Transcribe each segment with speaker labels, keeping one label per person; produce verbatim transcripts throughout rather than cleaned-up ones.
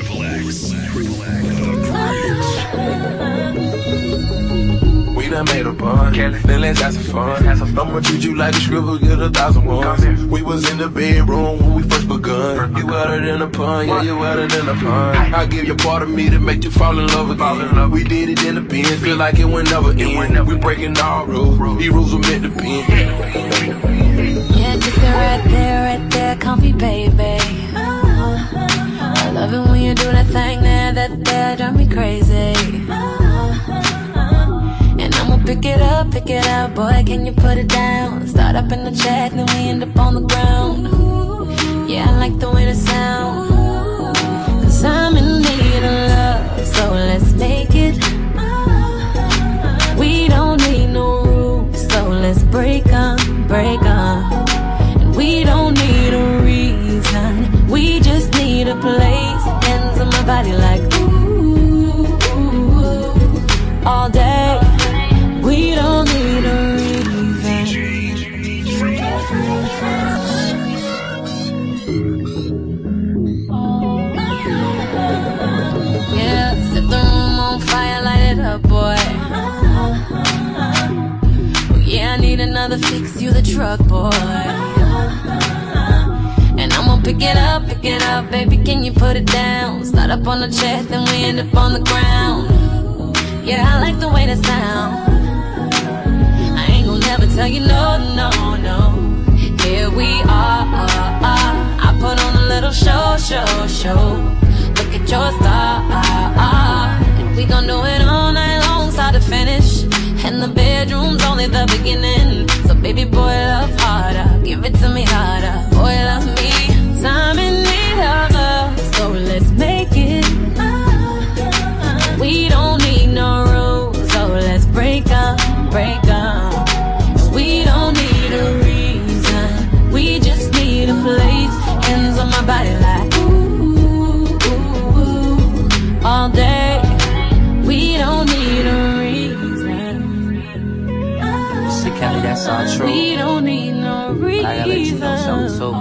Speaker 1: Triple X. Triple X.
Speaker 2: We done made a bond, then let's have some fun. I'ma treat you like a scribble, get a thousand ones. We was in the bedroom when we first begun. You wetter than a pun, yeah, you wetter than a pun. I'll give you part of me to make you fall in love again. We did it in the pen, feel like it would never end. We breaking all rules, these rules were meant to bend.
Speaker 3: Yeah, just sit right there, right there, comfy baby. I love it when you do that thing there, that there, drive me crazy. And I'ma pick it up, pick it up, boy, can you put it down? Start up in the chat, then we end up on the ground. Yeah, I like the way that sound, cause I'm in need of love, so let's make it. We don't need no rules, so let's break up, break up. And we don't need a reason, we just need a place. Hands on my body like ooh, ooh, ooh, all day. We don't need a reason. Yeah, set the room on fire, light it up, boy. Yeah, I need another fix, you the truck, boy. And I'ma pick it up, pick it up, baby, can you put it down? Start up on the chest, then we end up on the ground. Yeah, I like the way that sound. I ain't gon' never tell you no, no, no. Here we are, I put on a little show, show, show. Look at your star, and we gon' do it all night long, start to finish. And the bedroom's only the beginning. So baby boy, love harder, give it to me harder. Boy, love me, time in need of love, so let's make it. We don't need no rules, so let's break up, break up. We don't need a reason, we just need a place. Hands on my body like ooh, ooh, ooh, all day. We don't need a reason.
Speaker 4: See, Kelly, that's all true.
Speaker 3: We don't need no reason.
Speaker 4: But I gotta let you know something too.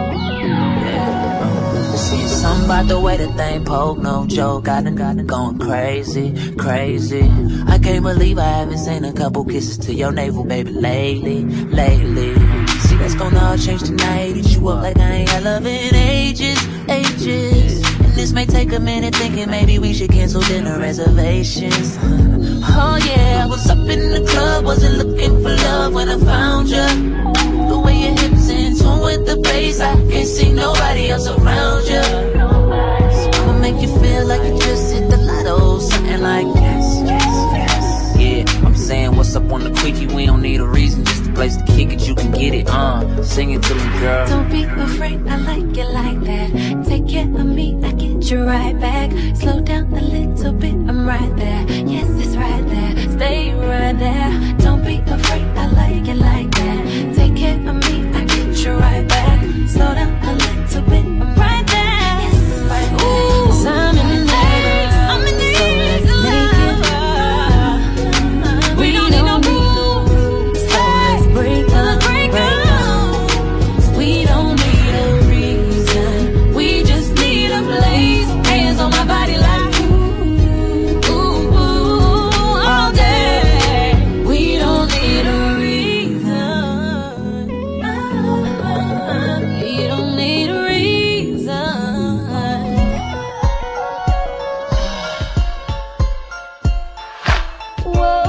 Speaker 4: Yeah. See, something about the way that thing poke, no joke. I done got it going crazy, crazy. I can't believe I haven't seen a couple kisses to your navel, baby, lately, lately. See, that's gonna all change tonight. Eat you up like I ain't had love in ages, ages. And this may take a minute, thinking maybe we should cancel dinner reservations. Oh yeah, I was up in the club, wasn't looking for love when I found you. The way your hips in tune with the bass, I can't see nobody else around you. So I'ma make you feel like you just hit the lotto, something like yes, yes, yes. Yeah, I'm saying what's up on the quickie, we don't need a reason, just a place to kick it, you can get it, uh, sing it to me, girl.
Speaker 3: Don't be afraid, I like it like that. Take care of me, I get you right back. Slow down a little bit, I'm right there. Yes, it's right there, stay right there. Don't be afraid, I like it like that. Take care of me, I get you right back. Slow down a little bit, I'm right there. Yes, it's right there. Ooh, I'm in the I'm in the so let's make it. We don't need no rules, so let's break up, break up. We don't need a reason, we just need a place. Hands on my body like ooh, ooh, ooh, all day. We don't need a reason, we don't need a reason. Whoa.